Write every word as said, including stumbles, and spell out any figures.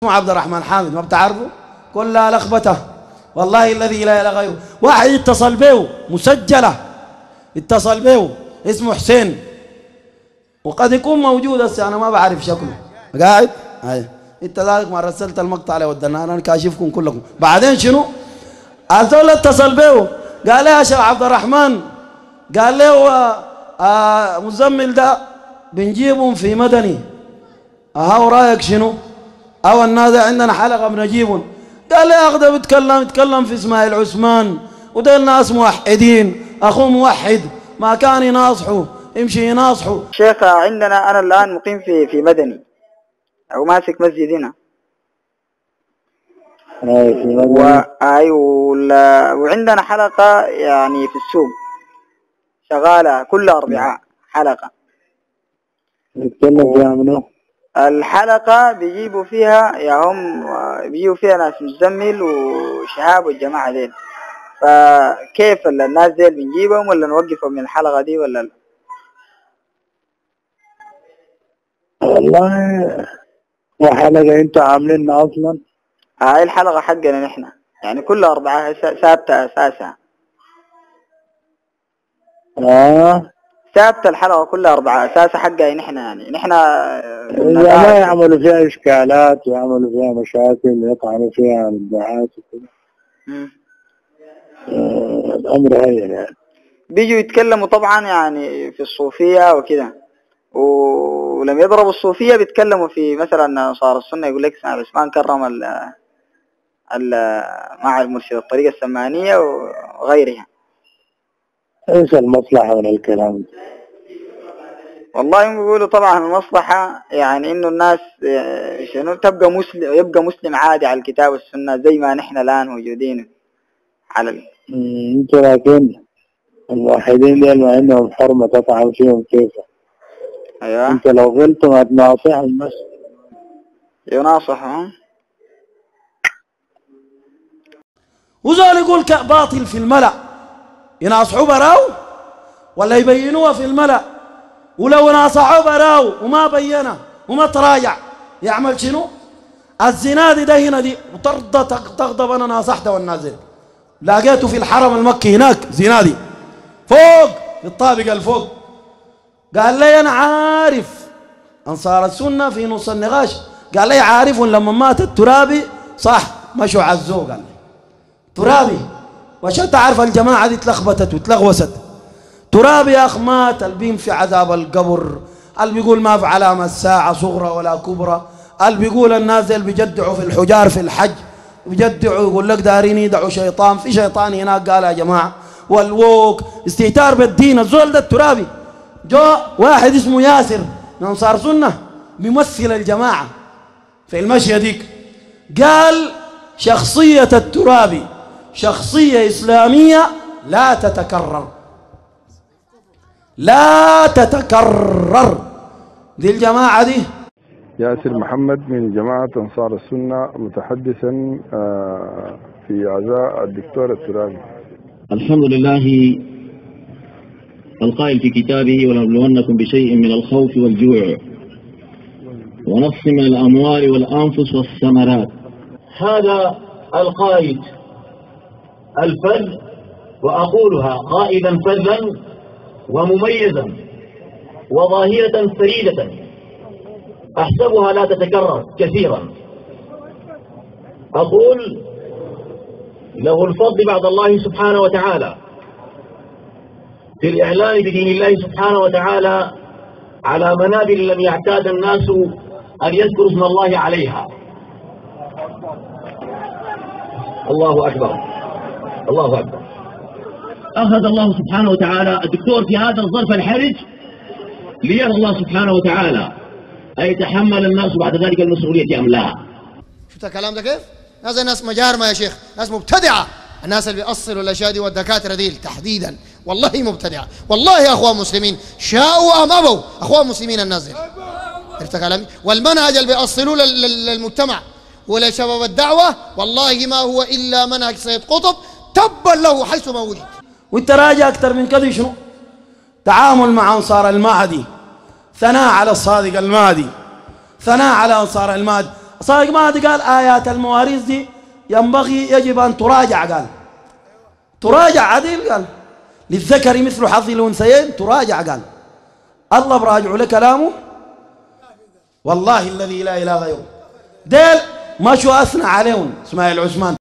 عبد الرحمن حامد ما بتعرفه؟ كلها لخبطه والله الذي لا اله غيره. واحد اتصل به مسجله، اتصل به اسمه حسين وقد يكون موجود هسه انا ما بعرف شكله قاعد. هاي انت ذلك ما رسلت المقطع اللي ودنا انا كاشفكم كلكم. بعدين شنو؟ هذول اتصل به قال لي يا شيخ عبد الرحمن، قال له آه مزمل ده بنجيبهم في مدني، اها رايك شنو؟ او الناس عندنا حلقه بنجيبهم. قال لي يا اخي ده بيتكلم يتكلم في اسماعيل عثمان وده الناس موحدين، اخوه موحد ما كان يناصحه يمشي يناصحه. شيخ عندنا انا الان مقيم في في مدني او ماسك مسجد هنا. و... أيوة وعندنا حلقة يعني في السوق شغالة كل أربعاء حلقة. نتكلم فيها منو؟ الحلقة بيجيبوا فيها يا هم بيجيبوا فيها ناس مزمل وشهاب والجماعة ديل، فكيف الناس ديل بنجيبهم ولا نوقفهم من الحلقة دي ولا لا؟ والله وحلقة انتوا عاملينها اصلا؟ هاي الحلقة حقنا نحن يعني كل أربعة ثابتة أساسها. آه ثابتة الحلقة كل أربعة أساسها حقها نحن يعني نحن إذا ما يعملوا فيها إشكالات ويعملوا فيها مشاكل ويطعنوا فيها الدعاة وكذا آه الأمر هين يعني. بيجوا يتكلموا طبعا يعني في الصوفية وكذا، ولما يضربوا الصوفية بيتكلموا في مثلا صار السنة يقول لك اسمع عثمان كرم ال مع المرشد الطريقة السمانية وغيرها. ايش المصلحة من الكلام ده؟ والله بيقولوا طبعا المصلحة يعني انه الناس شنو تبقى مسلم، يبقى مسلم عادي على الكتاب والسنة زي ما نحن الان موجودين على ال... انت لكن الموحدين دول ما عندهم حرمة تطعن فيهم كيف؟ ايوه انت لو غلطوا ما تناصحهم بس يناصحهم. وزول يقول باطل في الملأ يناصحوا براو ولا يبينوها في الملأ، ولو ناصحوا براو وما بينها وما تراجع يعمل شنو؟ الزنادي ده هنا دي وترضى تغضب انا ناصحته والنازل. لقيته في الحرم المكي هناك زنادي فوق في الطابق الفوق، قال لي انا عارف انصار السنه في نص النقاش، قال لي عارف لما مات الترابي صح مشوا عزوه. قال لي ترابي وعشان تعرف الجماعه دي اتلخبطت وتلغوست. ترابي يا اخ مات البين في عذاب القبر، اللي بيقول ما في علامه الساعه صغرى ولا كبرى، اللي بيقول الناس اللي بيجدعوا في الحجار في الحج بيجدعوا يقول لك دارين يدعوا شيطان، في شيطان هناك قال يا جماعه والووك استهتار بالدين. الزول ده الترابي جاء واحد اسمه ياسر من انصار سنه بيمثل الجماعه في المشيه ديك، قال شخصيه الترابي شخصيه اسلاميه لا تتكرر لا تتكرر. دي الجماعه دي. ياسر محمد من جماعه انصار السنه متحدثا في عزاء الدكتور الترابي. الحمد لله القائل في كتابه ولنبلونكم بشيء من الخوف والجوع ونقص من الأموال والأنفس والثمرات. هذا القائد الفذ، وأقولها قائدا فذا ومميزا وظاهرة فريدة أحسبها لا تتكرر كثيرا. أقول له الفضل بعد الله سبحانه وتعالى في الإعلان بدين الله سبحانه وتعالى على منابر لم يعتاد الناس أن يذكروا اسم الله عليها. الله أكبر الله أكبر. أخذ الله سبحانه وتعالى الدكتور في هذا الظرف الحرج ليرى الله سبحانه وتعالى أن يتحمل الناس بعد ذلك المسؤولية أم لا. شفت الكلام ده كيف؟ هذا ناس مجارمة يا شيخ، ناس مبتدعة، الناس اللي بيأصلوا الأشياء دي والدكاترة دي تحديدا والله مبتدعة، والله يا أخوان مسلمين شاءوا أم أبوا أخوان مسلمين الناس دي. عرفت كلامي؟ والمنهج اللي بيأصلوه للمجتمع ولشباب الدعوة والله ما هو إلا منهج سيد قطب تبا له حيثما وجد. وانت راجع أكثر من كده شنو؟ تعامل مع أنصار المهدي، ثناء على الصادق المهدي، ثناء على أنصار المهدي. صادق مهدي قال آيات المواريث دي ينبغي يجب أن تراجع، قال تراجع عديل، قال للذكر مثل حظ الأنثيين، تراجع، قال الله براجع له كلامه والله الذي لا إله غيره. ديل مشوا أثنى عليهم اسماعيل عثمان.